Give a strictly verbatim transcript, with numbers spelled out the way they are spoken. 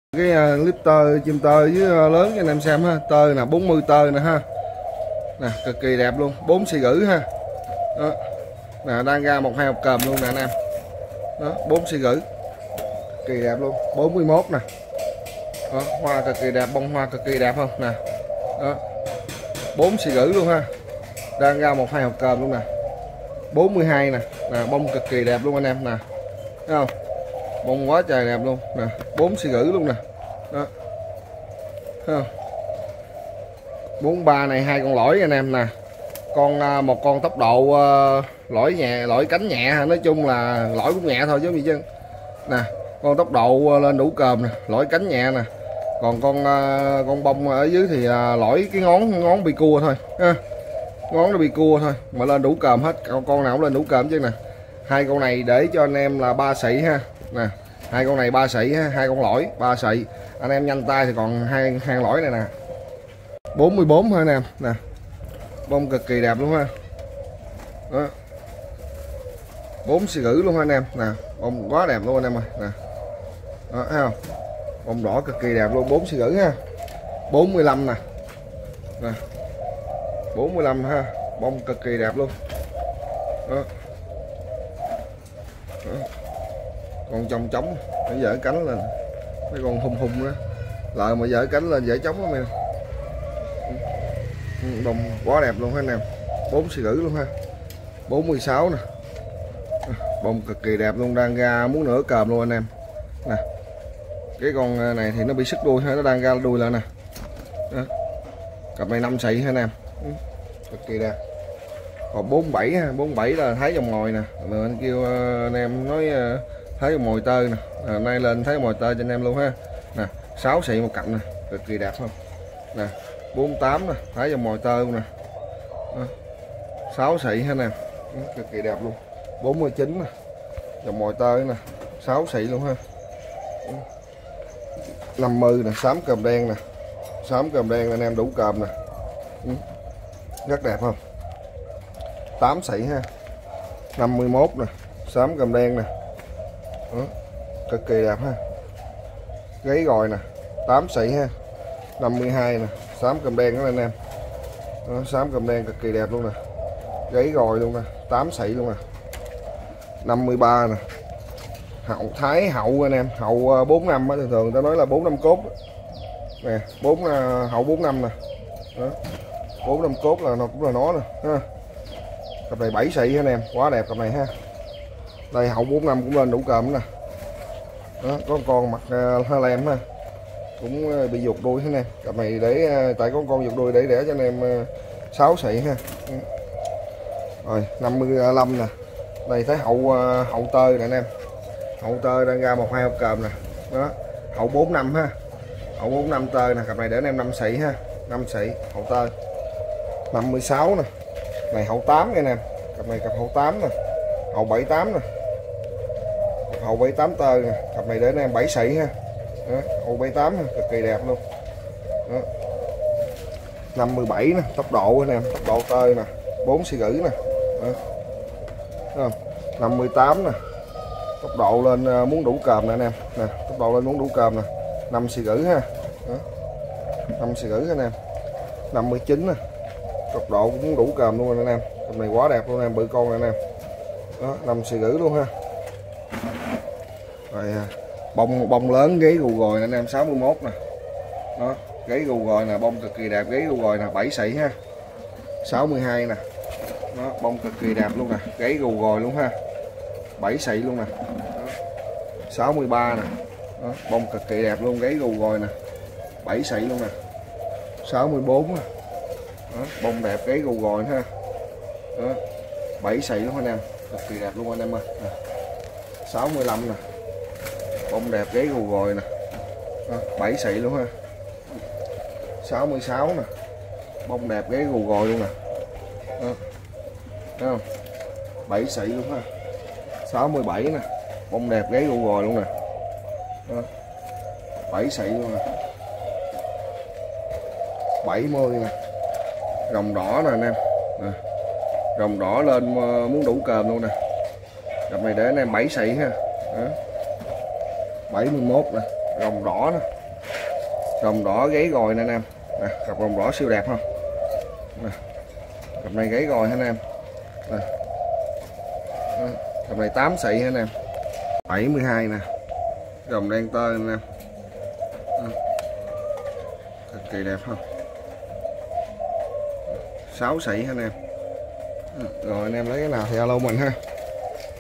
Cái uh, clip tơ chim tơ với uh, lớn cho anh em xem ha. Tơ nè, bốn mươi tơ nè ha. Nè, cực kỳ đẹp luôn, bốn xì gửi ha. Đó. Nè, đang ra một hai hộp cơm luôn nè anh em. Đó, bốn xì gửi. Cực kỳ đẹp luôn, bốn mươi mốt nè. Đó, hoa cực kỳ đẹp, bông hoa cực kỳ đẹp không nè. Đó. bốn xì gửi luôn ha. Đang ra một hai hộp cơm luôn nè. bốn mươi hai nè. Nè, bông cực kỳ đẹp luôn anh em nè. Thấy không? Bông quá trời đẹp luôn nè, bốn xì gửi luôn nè. Đó. Thấy không? bốn mươi ba này hai con lõi anh em nè. Con một con tốc độ uh, lõi nhẹ, lõi cánh nhẹ, nói chung là lõi cũng nhẹ thôi chứ gì chứ. Nè, con tốc độ uh, lên đủ cơm nè, lõi cánh nhẹ nè. Còn con uh, con bông ở dưới thì uh, lõi cái ngón ngón bị cua thôi ha. Ngón nó bị cua thôi mà lên đủ cơm hết, con, con nào cũng lên đủ cơm chứ nè. Hai con này để cho anh em là ba sỉ ha. Nè, hai con này ba sỉ ha, hai con lõi ba sỉ. Anh em nhanh tay thì còn hai hai lõi này nè. bốn mươi bốn thôi anh em nè. Bông cực kỳ đẹp luôn ha. Đó. bốn xì gửi luôn ha anh em nè, bông quá đẹp luôn anh em ơi nè. Đó, thấy không? Bông đỏ cực kỳ đẹp luôn, bốn xì gửi ha. bốn mươi lăm nè. Nè. bốn mươi lăm ha, bông cực kỳ đẹp luôn. Đó. Đó. Con trong trống nó dở cánh lên, mấy con hung hung đó lợi mà dở cánh lên dễ trống lắm em. Bông quá đẹp luôn ha anh em, bốn xì gửi luôn ha. bốn mươi sáu nè, bông cực kỳ đẹp luôn, đang ra muốn nửa cơm luôn anh em nè. Cái con này thì nó bị sức đuôi ha, nó đang ra đuôi lại nè. Đó. Cặp này năm xị ha anh em, cực kỳ đẹp. Còn bốn mươi bảy ha, bốn mươi bảy là thấy dòng mồi nè. Rồi anh kêu anh em nói thấy dòng mồi tơ nè. À, nay lên thấy mồi tơ cho anh em luôn ha. Nè, sáu xị một cặp nè, cực kỳ đẹp không? Nè, bốn mươi tám nè, thấy dòng mồi tơ luôn nè. À, sáu xị ha nè, cực kỳ đẹp luôn. bốn mươi chín nè, dòng mồi tơ nè, sáu xị luôn ha. năm mươi nè, xám cơm đen nè. Xám cơm đen anh em đủ cơm nè. Rất đẹp không? tám xị ha. năm mươi mốt nè, xám cơm đen nè. Đó. Cực kỳ đẹp ha. Gáy gòi nè, tám xị ha. năm mươi hai nè, xám cơm đen đó anh em. Đó, xám cơm đen cực kỳ đẹp luôn nè. Gáy gòi luôn nè, tám xị luôn nè. năm mươi ba nè. Hậu Thái hậu anh em, hậu bốn năm á, thường thường ta nói là bốn năm cốt. Nè, bốn hậu bốn năm nè. Đó. bốn năm cốt là nó cũng là nó nè ha. Cặp này bảy xị anh em, quá đẹp cặp này ha. Đây hậu bốn năm cũng lên đủ cơm nè. Đó, có con mặt uh, lem ha, cũng uh, bị giục đuôi thế nè. Cặp này để uh, tại có con giục đuôi để để cho anh em uh, sáu xị ha. Ừ. Rồi năm mươi lăm nè. Đây thấy hậu uh, hậu tơ nè anh em. Hậu tơ đang ra một hai hộp cơm nè. Đó, hậu bốn năm ha. Hậu bốn năm tơ nè, cặp này để anh em năm xị ha, năm xị hậu tơ. năm mươi sáu nè. Này hậu tám nha anh em. Cặp này cặp hậu tám nè. Hậu bảy tám nè. Hậu bảy tám tơ nè, cặp này để anh em bảy xị ha. Đó, hậu bảy tám ha, cực kỳ đẹp luôn. Đó. năm mươi bảy nè, tốc độ anh em, tốc độ tơ nè, bốn xì gửi nè. Đó. Không? năm mươi tám nè. Tốc độ lên muốn đủ cơm nè anh em. Nè, tốc độ lên muốn đủ cơm nè. năm xì gửi ha. Đó. năm xì gửi anh em. năm mươi chín nè. Tốc độ cũng muốn đủ cơm luôn anh em. Cặp này quá đẹp luôn anh em, bự con anh em. Đó, năm xì gửi luôn ha. Rồi bông bông lớn gáy gù gòi anh em, sáu mươi mốt nè. Đó, gáy gù gòi nè, bông cực kỳ đẹp, gáy gù gòi nè, bảy xị ha. sáu mươi hai nè. Đó, bông cực kỳ đẹp luôn nè, gáy gù gòi luôn ha. bảy xị luôn nè. Đó. sáu mươi ba nè. Đó, bông cực kỳ đẹp luôn, gáy gù gòi nè, bảy xị luôn nè. sáu mươi bốn nè. Đó, bông đẹp, gáy gù gòi ha. Đó, bảy xị luôn anh em, cực kỳ đẹp luôn anh em ơi. Nè. sáu mươi lăm nè. Bông đẹp, gáy gù gòi nè. Đó, bảy xị luôn ha. sáu mươi sáu nè. Bông đẹp, gáy gù gòi luôn nè. Đó. Thấy không? bảy xị luôn ha. sáu mươi bảy nè. Bông đẹp, gáy gù gòi luôn nè. Đó. bảy xị luôn nè. bảy mươi nè. Rồng đỏ nè anh em. Nè. Rồng đỏ lên muốn đủ cơm luôn nè. Cặp này để anh em bảy xị ha. Đó. bảy mươi mốt nè, rồng đỏ nè, Rồng đỏ gáy gòi nè anh em. Nè, cặp rồng đỏ siêu đẹp không? Nè, cặp này gáy gòi hả anh em? Nè. Cặp này tám sậy hả anh em? bảy mươi hai nè. Rồng đen tơ anh em. Cực kỳ đẹp không? sáu sậy hả anh em? Rồi anh em lấy cái nào thì alo mình ha.